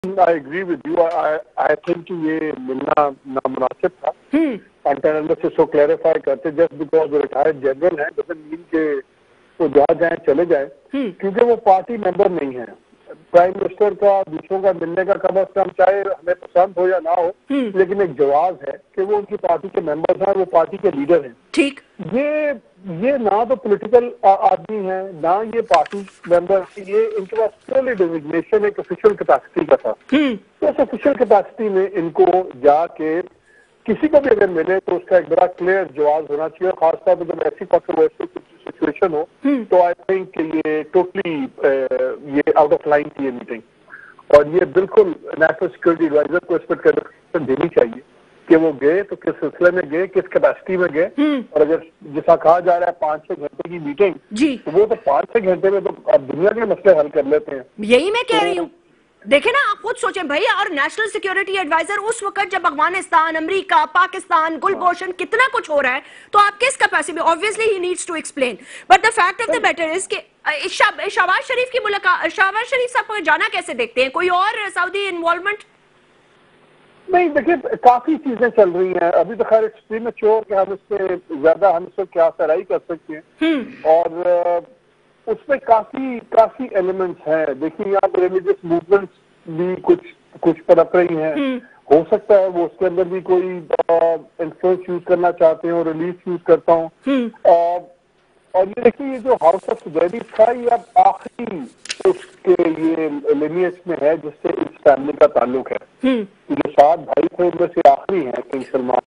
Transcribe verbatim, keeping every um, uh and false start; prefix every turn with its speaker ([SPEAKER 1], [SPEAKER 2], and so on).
[SPEAKER 1] I agree with you. I think कि ये मिलना नामुनासिब था। अंतर से सो क्लैरिफाई करते, जस्ट बिकॉज वो रिटायर्ड जनरल है डजंट मीन के वो जहाँ जाए चले जाए, क्योंकि वो पार्टी मेंबर नहीं है। प्राइम मिनिस्टर का दूसरों का मिलने का कम अज कम, चाहे हमें पसंद हो या ना हो, लेकिन एक जवाब है कि वो उनकी पार्टी के मेंबर्स हैं, वो पार्टी के लीडर हैं। ठीक, ये ये ना तो पॉलिटिकल आदमी है ना ये पार्टी मेंबर, ये इनके पास पूरी डिजिग्नेशन एक ऑफिशियल कैपेसिटी का था। तो इस ऑफिशियल कैपेसिटी में इनको जाके किसी को भी अगर मिले तो उसका एक बड़ा क्लियर जवाब होना चाहिए। खासतौर पर जब ऐसी कंट्रोवर्शियल सिचुएशन हो तो आई थिंक ये टोटली ये आउट ऑफ लाइन थी ये मीटिंग, और ये बिल्कुल नेशनल सिक्योरिटी एडवाइजर को इस पर क्लैरिफिकेशन देनी चाहिए कि वो गए तो किस सिलसिले में गए, किस कैपेसिटी में गए। और अगर जैसा कहा जा रहा है पांच छह घंटे की मीटिंग, तो वो तो पांच छह घंटे में तो अब दुनिया के मसले हल कर लेते हैं।
[SPEAKER 2] यही मैं कह रही हूँ। देखे ना, आप खुद सोचें भैया, और नेशनल सिक्योरिटी एडवाइजर उस वक्त जब अफगानिस्तान, अमेरिका, पाकिस्तान, गुलभूषण, कितना कुछ हो रहा है, तो आप किस कैपेसिटी में, ऑब्वियसली ही needs to explain, but the fact of the matter is कि शहबाज शरीफ की मुलाकात, शहबाज शरीफ साहब को जाना कैसे देखते हैं? कोई और सऊदी इन्वॉल्वमेंट?
[SPEAKER 1] नहीं, देखिए काफी चीजें चल रही हैं अभी तो, खैर इट्स प्रीमेच्योर कि हम इससे ज्यादा हम इसको क्या सराही कर सकते हैं, और उसमें काफी काफी एलिमेंट्स हैं। देखिए यहाँ पर रिलीजियस मूवमेंट्स भी कुछ कुछ पनप रही हैं। हो सकता है वो उसके अंदर भी कोई इन्फ्लुएंस यूज करना चाहते हो, रिलीफ यूज करता हूँ। और ये देखिए, ये जो हाउस ऑफ सुजैरीज था, ये अब आखिरी उसके ये लिनियज में है जिससे इस फैमिली का ताल्लुक है। जो सात भाई थे उनमें से आखिरी है किंग सलमान।